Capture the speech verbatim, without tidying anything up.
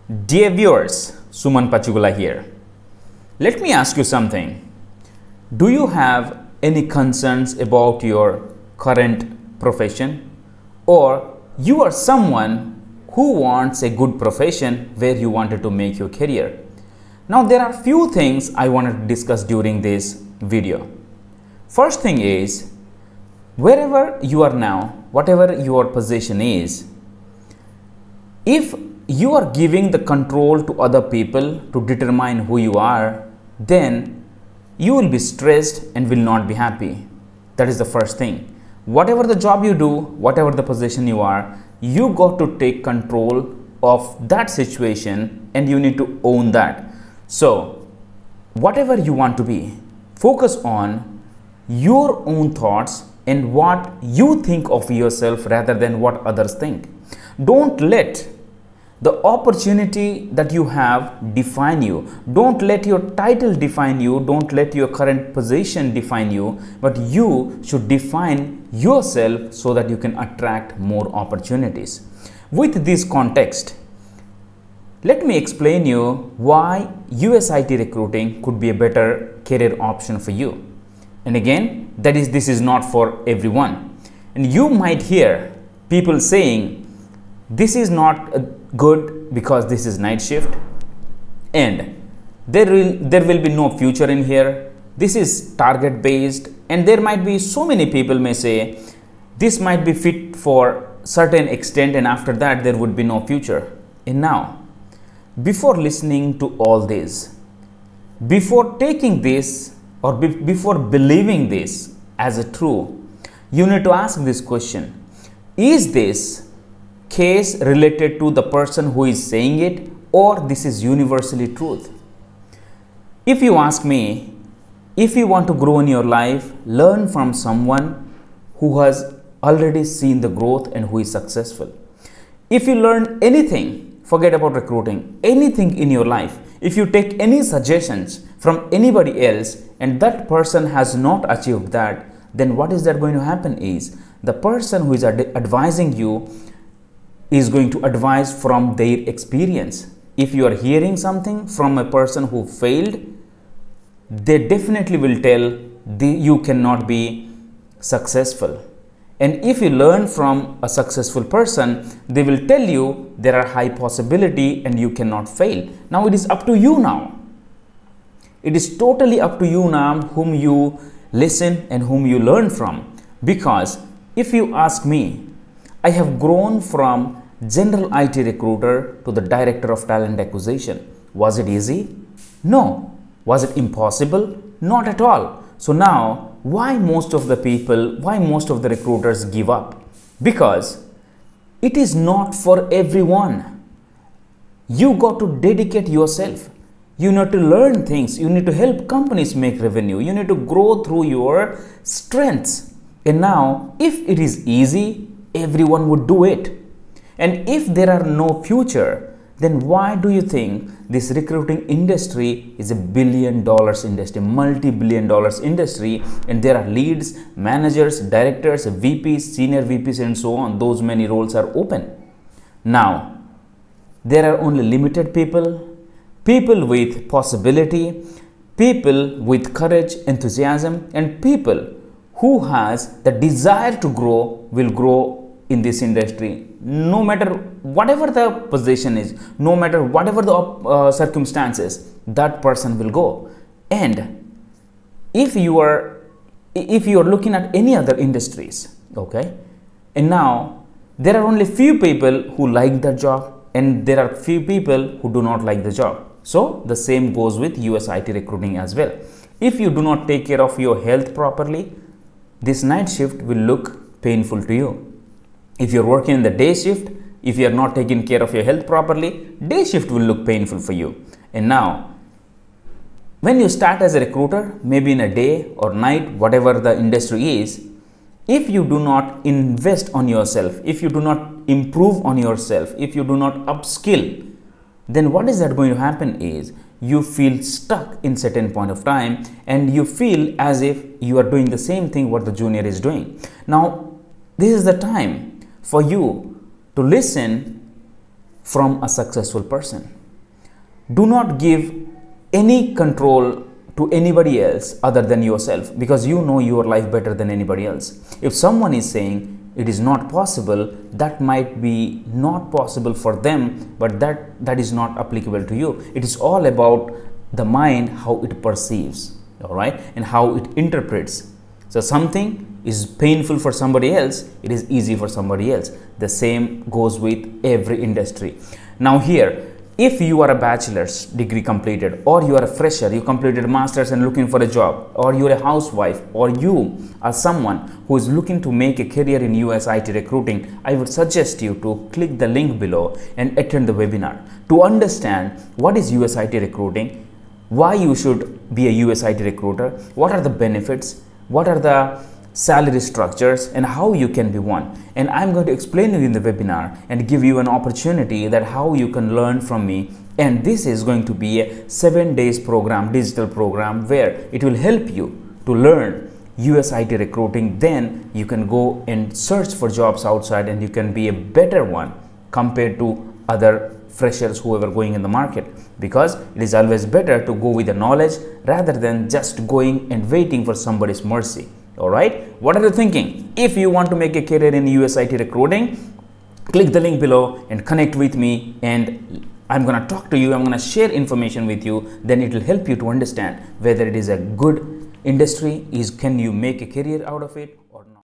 Dear viewers, Suman Pachugula here. Let me ask you something. Do you have any concerns about your current profession, or you are someone who wants a good profession where you wanted to make your career? Now there are few things I wanted to discuss during this video. First thing is, wherever you are now, whatever your position is, if you are giving the control to other people to determine who you are, then you will be stressed and will not be happy. That is the first thing. Whatever the job you do, whatever the position you are, you got to take control of that situation and you need to own that. So whatever you want to be, focus on your own thoughts and what you think of yourself rather than what others think. Don't let the opportunity that you have define you. Don't let your title define you. Don't let your current position define you. But you should define yourself so that you can attract more opportunities. With this context, let me explain you why U S I T recruiting could be a better career option for you. And again, that is, this is not for everyone. And you might hear people saying, this is not a good because this is night shift and there will there will be no future in here. This is target based, and there might be so many people may say this might be fit for certain extent and after that there would be no future. And now, before listening to all this, before taking this or be, before believing this as a true, you need to ask this question: is this case related to the person who is saying it, or this is universally truth? If you ask me, if you want to grow in your life, learn from someone who has already seen the growth and who is successful. If you learn anything, forget about recruiting, anything in your life, if you take any suggestions from anybody else and that person has not achieved that, then what is that going to happen is the person who is ad- advising you is going to advise from their experience. If you are hearing something from a person who failed, they definitely will tell the, you cannot be successful. And if you learn from a successful person, they will tell you there are high possibility and you cannot fail. Now it is up to you now. It is totally up to you now whom you listen and whom you learn from. Because if you ask me, I have grown from general I T recruiter to the director of talent acquisition. Was it easy? No. Was it impossible? Not at all. So now, why most of the people, why most of the recruiters give up? Because it is not for everyone. You got to dedicate yourself. You need to learn things. You need to help companies make revenue. You need to grow through your strengths. And now, if it is easy, everyone would do it. And if there are no future, then why do you think this recruiting industry is a billion dollars industry, multi-billion dollars industry, and there are leads, managers, directors, V Ps, senior V Ps and so on. Those many roles are open. Now, there are only limited people, people with possibility, people with courage, enthusiasm, and people who has the desire to grow will grow in this industry, no matter whatever the position is, no matter whatever the uh, circumstances, that person will go. And if you are if you are looking at any other industries, okay, and now there are only few people who like the job and there are few people who do not like the job. So the same goes with U S I T recruiting as well. If you do not take care of your health properly, this night shift will look painful to you. If you're working in the day shift, if you're not taking care of your health properly, day shift will look painful for you. And now, when you start as a recruiter, maybe in a day or night, whatever the industry is, if you do not invest on yourself, if you do not improve on yourself, if you do not upskill, then what is that going to happen is you feel stuck in certain point of time and you feel as if you are doing the same thing what the junior is doing. Now, this is the time for you to listen from a successful person. Do not give any control to anybody else other than yourself, because you know your life better than anybody else. If someone is saying it is not possible, that might be not possible for them, but that that is not applicable to you. It is all about the mind, how it perceives, all right, and how it interprets. So something is painful for somebody else, it is easy for somebody else. The same goes with every industry. Now here, if you are a bachelor's degree completed, or you are a fresher, you completed a master's and looking for a job, or you are a housewife, or you are someone who is looking to make a career in U S I T recruiting, I would suggest you to click the link below and attend the webinar to understand what is U S I T recruiting, why you should be a U S I T recruiter, what are the benefits, what are the salary structures, and how you can be one. And I'm going to explain to you in the webinar and give you an opportunity that how you can learn from me. And this is going to be a seven days program, digital program, where it will help you to learn U S I T recruiting. Then you can go and search for jobs outside, and you can be a better one compared to other freshers who are going in the market, because it is always better to go with the knowledge rather than just going and waiting for somebody's mercy. All right, what are you thinking? If you want to make a career in U S I T recruiting, click the link below and connect with me, and I'm going to talk to you. I'm going to share information with you. Then it will help you to understand whether it is a good industry, is can you make a career out of it,